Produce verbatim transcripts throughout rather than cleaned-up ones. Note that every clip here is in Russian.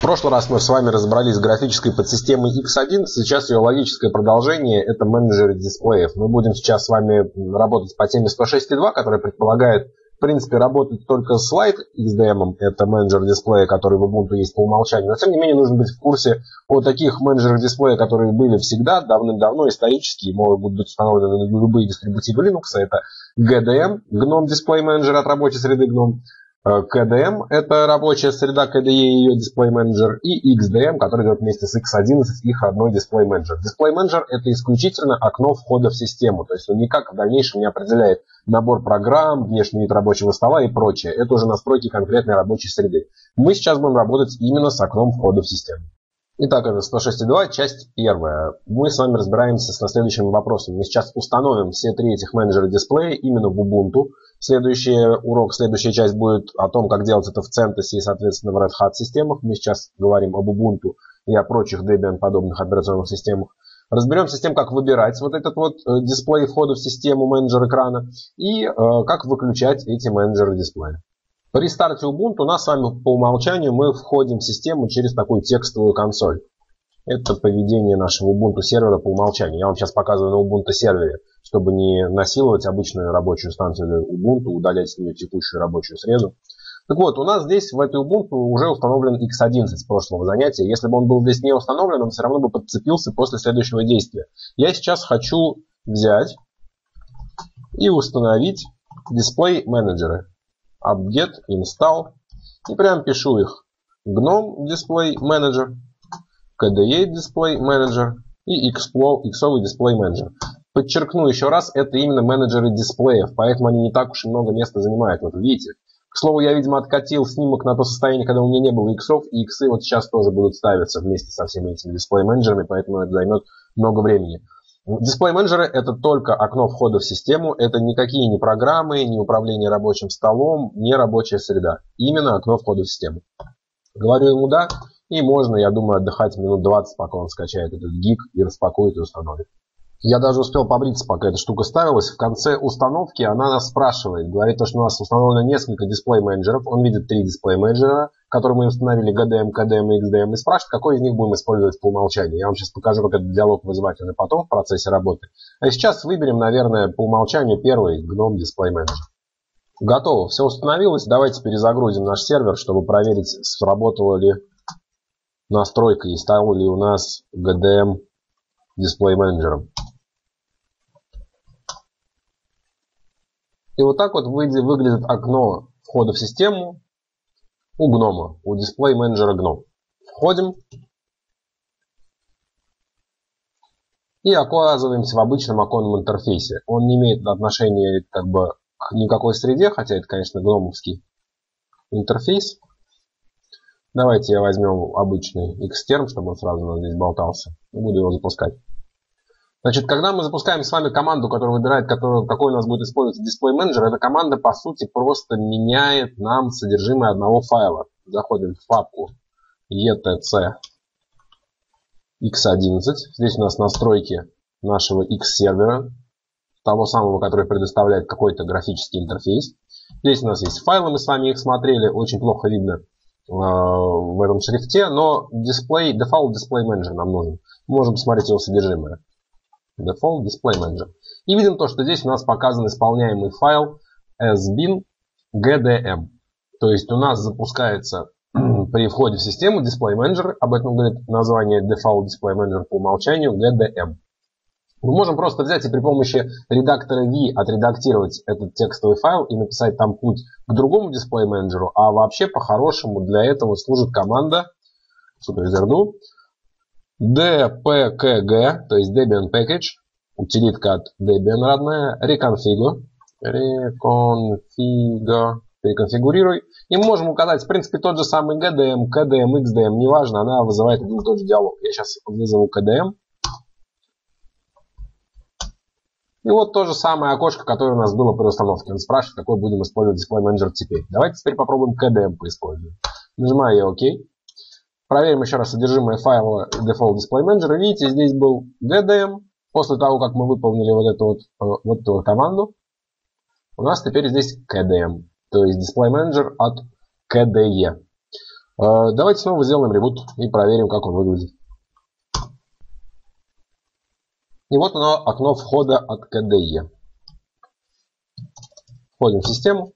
прошлый раз мы с вами разобрались с графической подсистемой икс один, сейчас ее логическое продолжение – это менеджер дисплеев. Мы будем сейчас с вами работать по теме сто шесть точка два, которая предполагает, в принципе, работать только с Light икс ди эм, это менеджер дисплея, который в Ubuntu есть по умолчанию. Но, тем не менее, нужно быть в курсе о таких менеджерах дисплея, которые были всегда, давным-давно, исторически, могут быть установлены на любые дистрибутивы Linux. Это джи ди эм, Gnome Display Manager от рабочей среды Gnome. кей ди эм – это рабочая среда кей ди и и ее Display Manager, и икс ди эм, который идет вместе с икс одиннадцать, их родной Display Manager. Display Manager – это исключительно окно входа в систему, то есть он никак в дальнейшем не определяет набор программ, внешний вид рабочего стола и прочее. Это уже настройки конкретной рабочей среды. Мы сейчас будем работать именно с окном входа в систему. Итак, это сто шесть точка два, часть первая. Мы с вами разбираемся с следующим вопросом. Мы сейчас установим все три этих менеджера дисплея именно в Ubuntu. Следующий урок, следующая часть будет о том, как делать это в CentOS и, соответственно, в Red Hat системах. Мы сейчас говорим об Ubuntu и о прочих Debian-подобных операционных системах. Разберемся с тем, как выбирать вот этот вот дисплей входа в систему, менеджер экрана, и э, как выключать эти менеджеры дисплея. При старте Ubuntu у нас с вами по умолчанию мы входим в систему через такую текстовую консоль. Это поведение нашего Ubuntu сервера по умолчанию. Я вам сейчас показываю на Ubuntu сервере, чтобы не насиловать обычную рабочую станцию Ubuntu, удалять с нее текущую рабочую среду. Так вот, у нас здесь в этой Ubuntu уже установлен икс одиннадцать с прошлого занятия. Если бы он был здесь не установлен, он все равно бы подцепился после следующего действия. Я сейчас хочу взять и установить дисплей менеджеры. Apt-get, install. И прям пишу их. Gnome Display Manager, кей ди и Display Manager и иксовый Display Manager. Подчеркну еще раз, это именно менеджеры дисплеев, поэтому они не так уж и много места занимают. Вот видите. К слову, я, видимо, откатил снимок на то состояние, когда у меня не было иксов, и иксы вот сейчас тоже будут ставиться вместе со всеми этими дисплей-менеджерами, поэтому это займет много времени. Дисплей-менеджеры – это только окно входа в систему, это никакие не программы, не управление рабочим столом, не рабочая среда. Именно окно входа в систему. Говорю ему «да», и можно, я думаю, отдыхать минут двадцать, пока он скачает этот гиг и распакует и установит. Я даже успел побриться, пока эта штука ставилась. В конце установки она нас спрашивает, говорит, что у нас установлено несколько дисплей-менеджеров. Он видит три дисплей-менеджера, которые мы установили, джи ди эм, кей ди эм и икс ди эм, и спрашивает, какой из них будем использовать по умолчанию. Я вам сейчас покажу, как этот диалог вызывать он и потом в процессе работы. А сейчас выберем, наверное, по умолчанию первый Gnome Display Manager. Готово, все установилось. Давайте перезагрузим наш сервер, чтобы проверить, сработала ли настройка и стал ли у нас джи ди эм Display Manager. И вот так вот выглядит окно входа в систему у Gnome, у Display Manager Gnome. Входим и оказываемся в обычном оконном интерфейсе. Он не имеет отношения как бы к никакой среде, хотя это, конечно, гномовский интерфейс. Давайте я возьмем обычный Xterm, чтобы он сразу у нас здесь болтался. И буду его запускать. Значит, когда мы запускаем с вами команду, которая выбирает, который, какой у нас будет использоваться Display Manager, эта команда, по сути, просто меняет нам содержимое одного файла. Заходим в папку etc икс одиннадцать. Здесь у нас настройки нашего X-сервера, того самого, который предоставляет какой-то графический интерфейс. Здесь у нас есть файлы, мы с вами их смотрели, очень плохо видно э, в этом шрифте, но display, Default Display Manager нам нужен. Мы можем посмотреть его содержимое. Default Display Manager. И видим то, что здесь у нас показан исполняемый файл sbin джи ди эм. То есть у нас запускается при входе в систему Display Manager, об этом говорит название Default Display Manager по умолчанию джи ди эм. Мы можем просто взять и при помощи редактора V отредактировать этот текстовый файл и написать там путь к другому Display Manager, а вообще по-хорошему для этого служит команда superuser-do dpkg, то есть Debian Package, утилитка от Debian родная, reconfigure, reconfigure, переконфигурируй. И мы можем указать, в принципе, тот же самый джи ди эм, кей ди эм, икс ди эм, неважно, она вызывает один и тот же диалог. Я сейчас вызову кей ди эм. И вот то же самое окошко, которое у нас было при установке. Он спрашивает, какой будем использовать Display Manager теперь. Давайте теперь попробуем кей ди эм поиспользовать. Нажимаю я ОК. Проверим еще раз содержимое файла Default Display Manager. Видите, здесь был джи ди эм. После того, как мы выполнили вот эту вот, вот эту вот команду, у нас теперь здесь кей ди эм. То есть Display Manager от кей ди и. Давайте снова сделаем ребут и проверим, как он выглядит. И вот оно, окно входа от кей ди и. Входим в систему.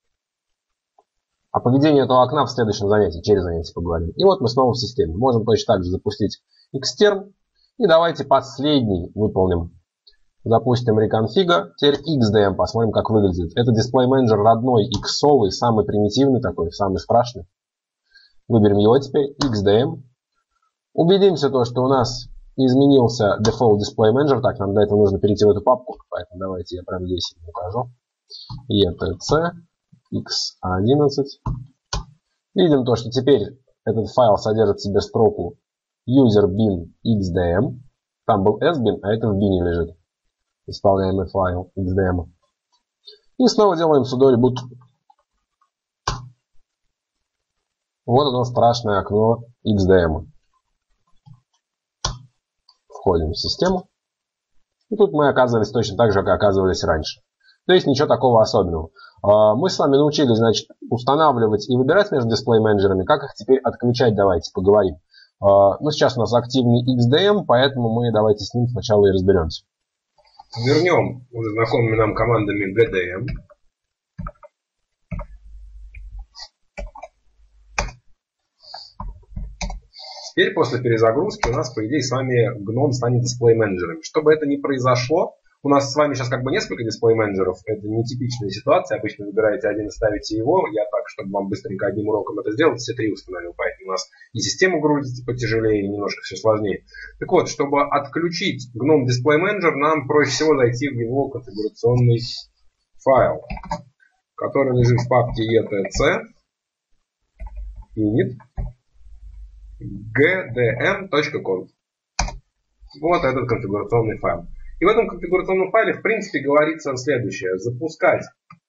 О поведении этого окна в следующем занятии, через занятие поговорим. И вот мы снова в системе. Можем точно так же запустить Xterm. И давайте последний выполним. Запустим reconfig. Теперь икс ди эм. Посмотрим, как выглядит. Это Display Manager родной, иксовый, самый примитивный такой, самый страшный. Выберем его теперь. икс ди эм. Убедимся, то, что у нас изменился Default Display Manager. Так, нам для этого нужно перейти в эту папку. Поэтому давайте я прямо здесь покажу. и ти си икс одиннадцать. Видим то, что теперь этот файл содержит в себе строку user bin xdm. Там был sbin, а это в bin лежит. Исполняемый файл xdm. И снова делаем sudo reboot. Вот оно, страшное окно xdm. Входим в систему. И тут мы оказывались точно так же, как оказывались раньше. То есть ничего такого особенного. Мы с вами научились, значит, устанавливать и выбирать между дисплей-менеджерами. Как их теперь отключать, давайте поговорим. Ну, сейчас у нас активный икс ди эм, поэтому мы давайте с ним сначала и разберемся. Вернем уже знакомыми нам командами джи ди эм. Теперь после перезагрузки у нас, по идее, с вами гном станет дисплей-менеджером. Чтобы это не произошло, у нас с вами сейчас как бы несколько дисплей-менеджеров. Это нетипичная ситуация. Обычно выбираете один и ставите его. Я так, чтобы вам быстренько одним уроком это сделать, все три установил. Поэтому у нас и систему грузится потяжелее, и немножко все сложнее. Так вот, чтобы отключить гном Display Manager, нам проще всего зайти в его конфигурационный файл, который лежит в папке и ти си init джи ди эм точка конф. Вот этот конфигурационный файл. И в этом конфигурационном файле, в принципе, говорится следующее. Запускать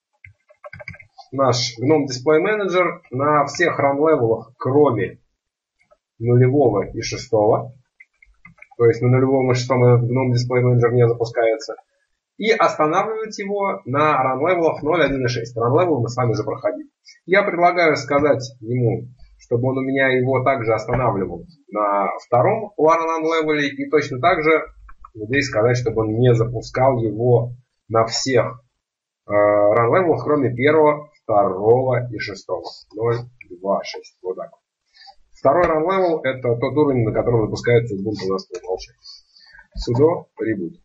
наш гном Display Manager на всех run-левелах, кроме нулевого и шестого. То есть на нулевом и шестом этот гном Display Manager не запускается. И останавливать его на run-левелах ноль, один и шесть. Run-левел мы с вами уже проходили. Я предлагаю сказать ему, чтобы он у меня его также останавливал на втором run-левеле. И точно так же здесь сказать, чтобы он не запускал его на всех э, run-левелах, кроме первого, второго и шестого. ноль, два, шесть. Вот так. Второй run-level это тот уровень, на котором запускается Ubuntu у нас по умолчанию. Sudo reboot.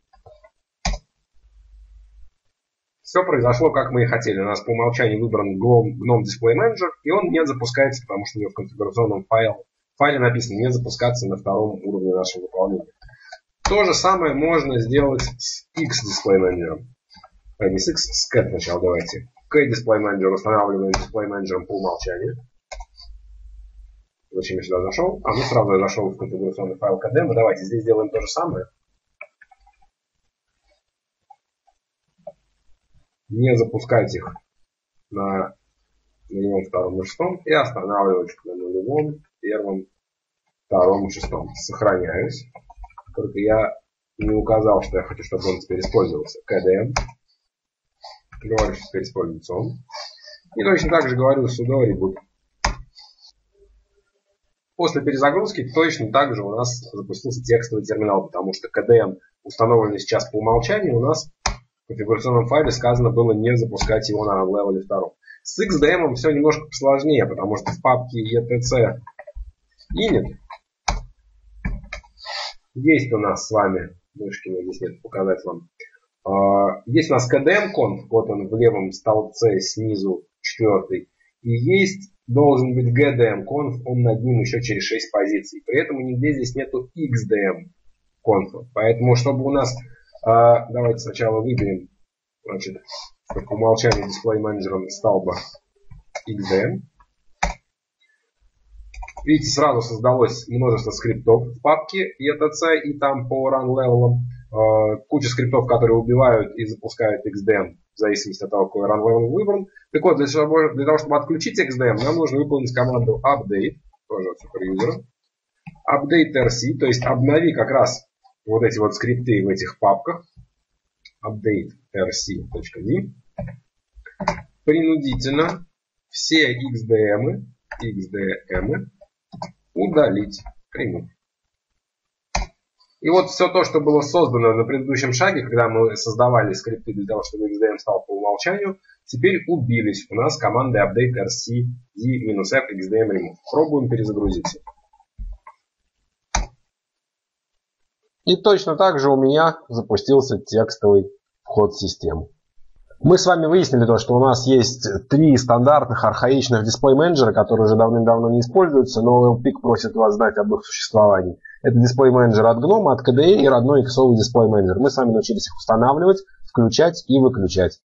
Все произошло, как мы и хотели. У нас по умолчанию выбран GNOME Display Manager, и он не запускается, потому что у него в конфигурационном файле, файле написано не запускаться на втором уровне нашего выполнения. То же самое можно сделать с X Display Manager. А, не с X, с Cat сначала давайте. K Display Manager устанавливаем Display Manager по умолчанию. Зачем я сюда зашел? А, ну сразу я зашел в конфигурационный файл кей ди эм. Давайте здесь сделаем то же самое. Не запускать их на нулевом, втором и шестом. И останавливать на нулевом, первом, втором и шестом. Сохраняюсь. Только я не указал, что я хочу, чтобы он теперь использовался. кей ди эм. Говорю, что теперь используется он. И точно так же говорю sudo reboot. После перезагрузки точно так же у нас запустился текстовый терминал, потому что кей ди эм, установленный сейчас по умолчанию, у нас в конфигурационном файле сказано было не запускать его на run-левеле втором. С икс ди эм все немножко посложнее, потому что в папке и ти си init есть у нас с вами, мышки мне здесь нет показать вам, есть у нас кей ди эм конф, вот он в левом столбце снизу четвертый, и есть должен быть джи ди эм конф, он над ним еще через шесть позиций. При этом нигде здесь нету икс ди эм конф. Поэтому, чтобы у нас, давайте сначала выберем, значит, по умолчанию дисплей менеджером столба икс ди эм. Видите, сразу создалось множество скриптов в папке и ти си, и там по run-левелам. Куча скриптов, которые убивают и запускают икс ди эм, в зависимости от того, какой run-level выбран. Так вот, для того, для того, чтобы отключить икс ди эм, нам нужно выполнить команду update, тоже от суперюзера, update эр си, то есть обнови как раз вот эти вот скрипты в этих папках, update эр си.d, принудительно все икс ди эм икс ди эм удалить. Remove. И вот все то, что было создано на предыдущем шаге, когда мы создавали скрипты для того, чтобы икс ди эм стал по умолчанию, теперь убились у нас командой update rc d-f xdm remove. Пробуем перезагрузить. И точно так же у меня запустился текстовый вход в систему. Мы с вами выяснили то, что у нас есть три стандартных архаичных дисплей-менеджера, которые уже давным-давно не используются, но Elpig просит вас знать об их существовании. Это дисплей-менеджер от Gnome, от кей ди и и родной иксовый дисплей-менеджер. Мы с вами научились их устанавливать, включать и выключать.